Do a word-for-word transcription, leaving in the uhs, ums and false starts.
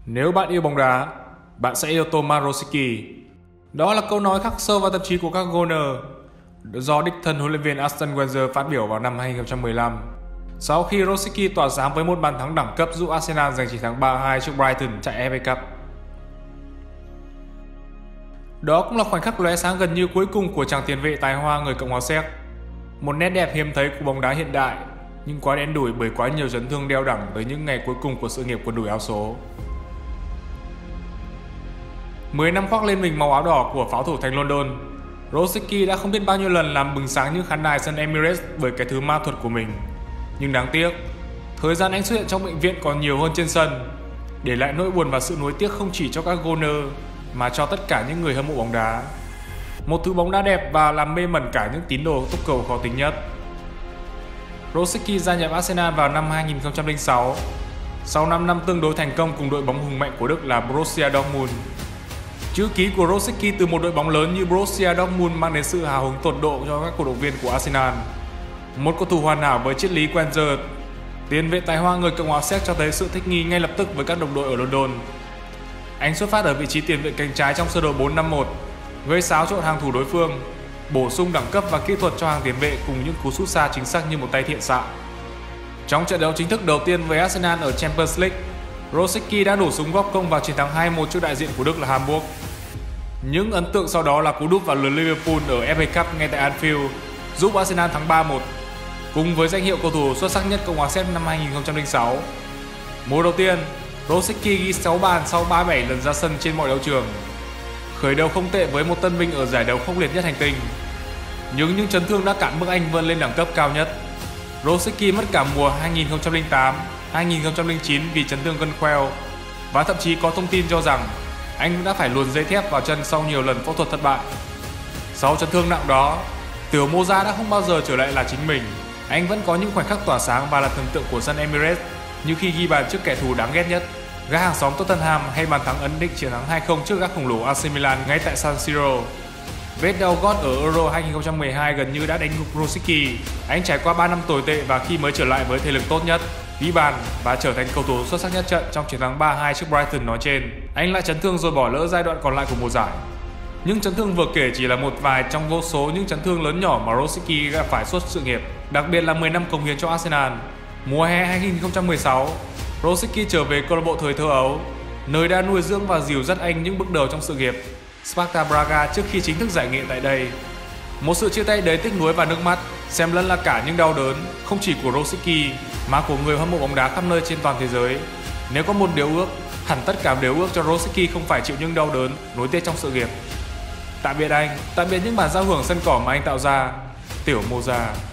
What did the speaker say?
Nếu bạn yêu bóng đá, bạn sẽ yêu Tomáš Rosický. Đó là câu nói khắc sâu vào tâm trí của các goner do đích thân huấn luyện viên Arsene Wenger phát biểu vào năm hai nghìn không trăm mười lăm. Sau khi Rosický tỏa sáng với một bàn thắng đẳng cấp giúp Arsenal giành chiến thắng ba hai trước Brighton tại ép a Cup. Đó cũng là khoảnh khắc lóe sáng gần như cuối cùng của chàng tiền vệ tài hoa người Cộng hòa Séc. Một nét đẹp hiếm thấy của bóng đá hiện đại, nhưng quá đen đủi bởi quá nhiều chấn thương đeo đẳng tới những ngày cuối cùng của sự nghiệp quần đùi áo số. mười năm khoác lên mình màu áo đỏ của pháo thủ thành London, Rosický đã không biết bao nhiêu lần làm bừng sáng những khán đài sân Emirates bởi cái thứ ma thuật của mình. Nhưng đáng tiếc, thời gian anh xuất hiện trong bệnh viện còn nhiều hơn trên sân, để lại nỗi buồn và sự nuối tiếc không chỉ cho các goner mà cho tất cả những người hâm mộ bóng đá. Một thứ bóng đá đẹp và làm mê mẩn cả những tín đồ túc cầu khó tính nhất. Rosický gia nhập Arsenal vào năm hai nghìn không trăm lẻ sáu, sau năm năm tương đối thành công cùng đội bóng hùng mạnh của Đức là Borussia Dortmund. Chữ ký của Rosický từ một đội bóng lớn như Borussia Dortmund mang đến sự hào hứng tột độ cho các cổ động viên của Arsenal. Một cầu thủ hoàn hảo với triết lý Wenger, tiền vệ tài hoa người Cộng hòa Séc cho thấy sự thích nghi ngay lập tức với các đồng đội ở London. Anh xuất phát ở vị trí tiền vệ cánh trái trong sơ đồ bốn năm một, gây xáo trộn hàng thủ đối phương, bổ sung đẳng cấp và kỹ thuật cho hàng tiền vệ cùng những cú sút xa chính xác như một tay thiện xạ. Trong trận đấu chính thức đầu tiên với Arsenal ở Champions League, Rosický đã nổ súng góp công vào chiến thắng hai một trước đại diện của Đức là Hamburg. Những ấn tượng sau đó là cú đúp vào lưới Liverpool ở ép a Cup ngay tại Anfield, giúp Arsenal thắng ba một, cùng với danh hiệu cầu thủ xuất sắc nhất Cộng hòa Séc năm hai nghìn không trăm lẻ sáu. Mùa đầu tiên, Rosický ghi sáu bàn sau ba mươi bảy lần ra sân trên mọi đấu trường. Khởi đầu không tệ với một tân binh ở giải đấu khốc liệt nhất hành tinh. Nhưng những chấn thương đã cản bước anh vươn lên đẳng cấp cao nhất. Rosický mất cả mùa hai nghìn không trăm lẻ tám hai nghìn không trăm lẻ chín vì chấn thương gân khoeo, và thậm chí có thông tin cho rằng anh đã phải luồn dây thép vào chân sau nhiều lần phẫu thuật thất bại. Sau chấn thương nặng đó, tiểu Moza đã không bao giờ trở lại là chính mình. Anh vẫn có những khoảnh khắc tỏa sáng và là thần tượng của sân Emirates, như khi ghi bàn trước kẻ thù đáng ghét nhất, gã hàng xóm Tottenham, hay bàn thắng ấn định chiến thắng hai không trước gã khổng lồ a xê Milan ngay tại San Siro. Vết đau gót ở Euro hai nghìn không trăm mười hai gần như đã đánh gục Rosický. Anh trải qua ba năm tồi tệ và khi mới trở lại với thể lực tốt nhất, ghi bàn và trở thành cầu thủ xuất sắc nhất trận trong chiến thắng ba hai trước Brighton nói trên, anh lại chấn thương rồi bỏ lỡ giai đoạn còn lại của mùa giải. Những chấn thương vừa kể chỉ là một vài trong vô số những chấn thương lớn nhỏ mà Rosický gặp phải suốt sự nghiệp, đặc biệt là mười năm cống hiến cho Arsenal. Mùa hè hai nghìn không trăm mười sáu, Rosický trở về câu lạc bộ thời thơ ấu, nơi đã nuôi dưỡng và dìu dắt anh những bước đầu trong sự nghiệp, Sparta Braga, trước khi chính thức giải nghệ tại đây. Một sự chia tay đầy tiếc nuối và nước mắt, xen lẫn là cả những đau đớn, không chỉ của Rosický mà của người hâm mộ bóng đá khắp nơi trên toàn thế giới. Nếu có một điều ước, hẳn tất cả đều ước cho Rosický không phải chịu những đau đớn, nuối tiếc trong sự nghiệp. Tạm biệt anh, tạm biệt những bản giao hưởng sân cỏ mà anh tạo ra, tiểu Moza.